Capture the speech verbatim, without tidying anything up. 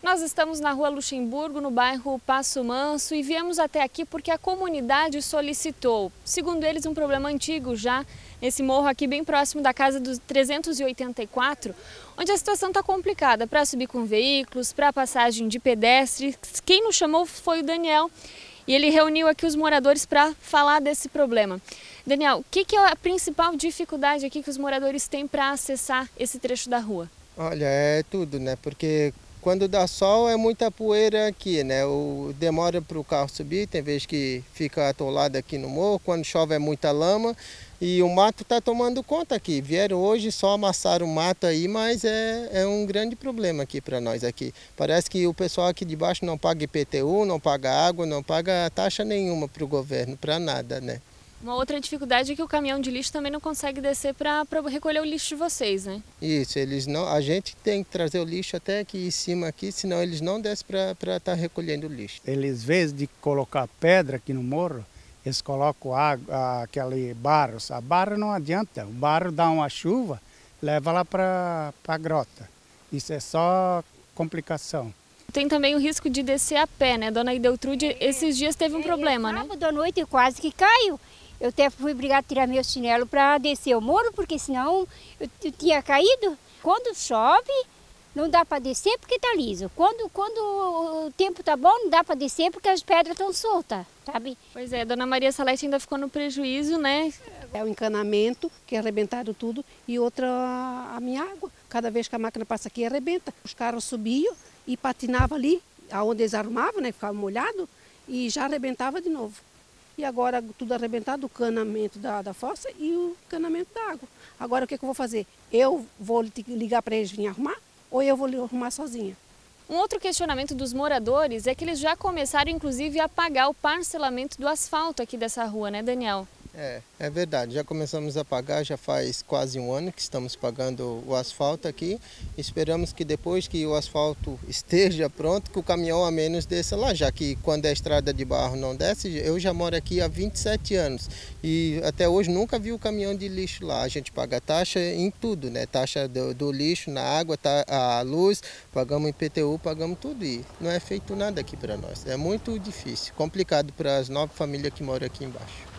Nós estamos na Rua Luxemburgo, no bairro Passo Manso, e viemos até aqui porque a comunidade solicitou, segundo eles, um problema antigo já nesse morro aqui bem próximo da casa dos trezentos e oitenta e quatro, onde a situação está complicada para subir com veículos, para passagem de pedestres. Quem nos chamou foi o Daniel e ele reuniu aqui os moradores para falar desse problema. Daniel, o que, que é a principal dificuldade aqui que os moradores têm para acessar esse trecho da rua? Olha, é tudo, né? Porque quando dá sol é muita poeira aqui, né? O, demora para o carro subir, tem vezes que fica atolado aqui no morro, quando chove é muita lama e o mato está tomando conta aqui. Vieram hoje só amassaram o mato aí, mas é, é um grande problema aqui para nós aqui. Parece que o pessoal aqui de baixo não paga I P T U, não paga água, não paga taxa nenhuma para o governo, para nada, né? Uma outra dificuldade é que o caminhão de lixo também não consegue descer para recolher o lixo de vocês, né? Isso, eles não, a gente tem que trazer o lixo até aqui em cima, aqui, senão eles não descem para estar recolhendo o lixo. Eles, em vez de colocar pedra aqui no morro, eles colocam água, aquele barro. A barro não adianta, o barro dá uma chuva, leva lá para a grota. Isso é só complicação. Tem também o risco de descer a pé, né? Dona Ideltrude, esses dias teve um problema, né? Sábado à noite quase que caiu. Eu até fui obrigada a tirar meu chinelo para descer o morro, porque senão eu, eu tinha caído. Quando chove, não dá para descer porque está liso. Quando, quando o tempo está bom, não dá para descer porque as pedras estão soltas, sabe? Pois é, Dona Maria Salete ainda ficou no prejuízo, né? É o encanamento, que é arrebentado tudo, e outra a minha água. Cada vez que a máquina passa aqui, arrebenta. Os carros subiam e patinavam ali, aonde eles arrumavam, né? Ficava molhado, e já arrebentava de novo. E agora tudo arrebentado, o canamento da, da fossa e o canamento da água. Agora o que, que eu vou fazer? Eu vou ligar para eles virem arrumar ou eu vou arrumar sozinha? Um outro questionamento dos moradores é que eles já começaram inclusive a pagar o parcelamento do asfalto aqui dessa rua, né, Daniel? É, é verdade, já começamos a pagar, já faz quase um ano que estamos pagando o asfalto aqui. Esperamos que depois que o asfalto esteja pronto, que o caminhão a menos desça lá, já que quando é estrada de barro não desce. Eu já moro aqui há vinte e sete anos e até hoje nunca vi o caminhão de lixo lá. A gente paga taxa em tudo, né? Taxa do, do lixo, na água, tá, a luz, pagamos I P T U, pagamos tudo e não é feito nada aqui para nós. É muito difícil, complicado para as nove famílias que moram aqui embaixo.